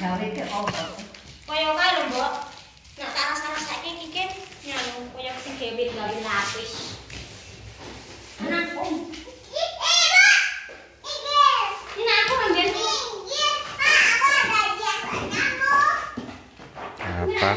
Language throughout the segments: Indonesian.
gawe ke opo? Kaya kae lho, Mbok. Nek tak rasa-rasake iki kan nyanu kaya sing gawe lapis. Anak om. Ini aku ambil Apa?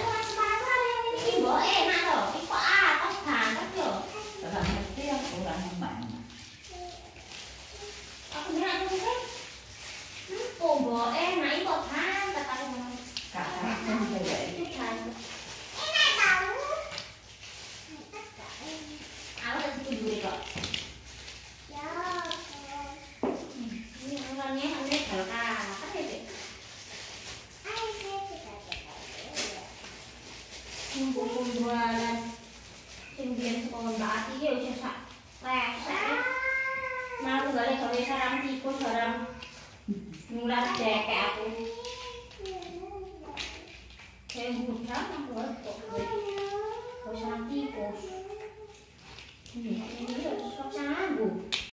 Kumpulan sing sekolah Mbak Ati iki wis sak resek. Mau gale gawe sarang tikus sarang nular cekek aku. Kayak bukan aku kok sarang tikus. Ini sok sanggup.